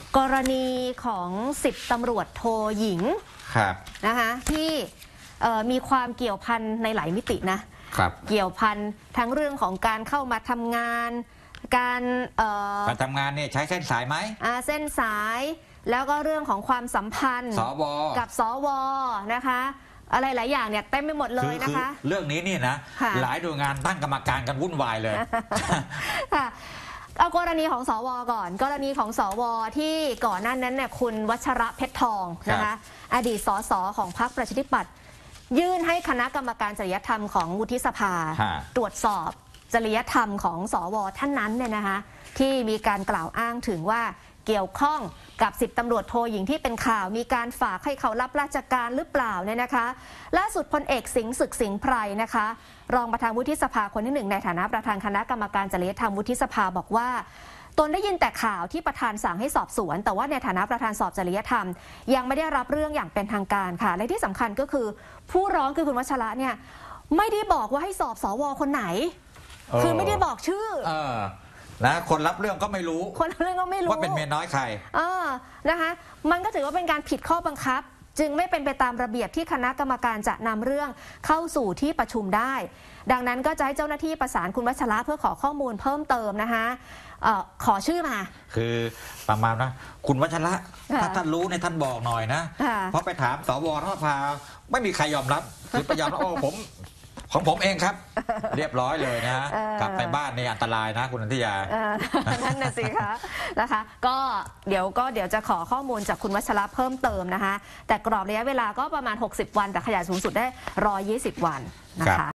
กรณีของ10 ตำรวจโทหญิงนะคะที่มีความเกี่ยวพันในหลายมิตินะเกี่ยวพันทั้งเรื่องของการเข้ามาทำงานการทำงานเนี่ยใช้เส้นสายไหมเส้นสายแล้วก็เรื่องของความสัมพันธ์สวกับสวนะคะอะไรหลายอย่างเนี่ยเต็มไปหมดเลยนะคะเรื่องนี้นี่นะหลายหน่วยงานตั้งกรรมการกันวุ่นวายเลยเอากรณีของสวก่อนกรณีของสวที่ก่อนหน้านั้นเนี่ยคุณวัชระเพชรทองนะคะอดีตสสของพรรคประชาธิปัตย์ยื่นให้คณะกรรมการจริยธรรมของวุฒิสภาตรวจสอบจริยธรรมของสวท่านนั้นเนี่ยนะคะที่มีการกล่าวอ้างถึงว่าเกี่ยวข้องกับ10 ตำรวจโทหญิงที่เป็นข่าวมีการฝากให้เขารับราชการหรือเปล่าเนี่ยนะคะล่าสุดพลเอกสิงห์ศึกสิงห์ไพรนะคะรองประธานวุฒิสภาคนที่1ในฐานะประธานคณะกรรมการจริยธรรมวุฒิสภาบอกว่าตนได้ยินแต่ข่าวที่ประธานสั่งให้สอบสวนแต่ว่าในฐานะประธานสอบจริยธรรมยังไม่ได้รับเรื่องอย่างเป็นทางการค่ะและที่สำคัญก็คือผู้ร้องคือคุณวัชระเนี่ยไม่ได้บอกว่าให้สอบสวคนไหนคือไม่ได้บอกชื่อนะคนรับเรื่องก็ไม่รู้คนรับเรื่องก็ไม่รู้ว่าเป็นเมียน้อยใครนะคะมันก็ถือว่าเป็นการผิดข้อบังคับจึงไม่เป็นไปตามระเบียบที่คณะกรรมการจะนำเรื่องเข้าสู่ที่ประชุมได้ดังนั้นก็จะให้เจ้าหน้าที่ประสานคุณวัชระเพื่อขอข้อมูลเพิ่มเติมนะคะขอชื่อมาคือประมาณนะคุณวัชระถ้าท่านรู้เนี่ยท่านบอกหน่อยนะเพราะไปถามสวรัฐสภาไม่มีใครยอมรับคือไปยอมรับของผมเองครับเรียบร้อยเลยนะกลับไปบ้านในอันตรายนะคุณนันทิยานั่นน่ะสิคะนะคะก็เดี๋ยวจะขอข้อมูลจากคุณวัชระเพิ่มเติมนะคะแต่กรอบระยะเวลาก็ประมาณ60 วันแต่ขยายสูงสุดได้120 วันนะคะ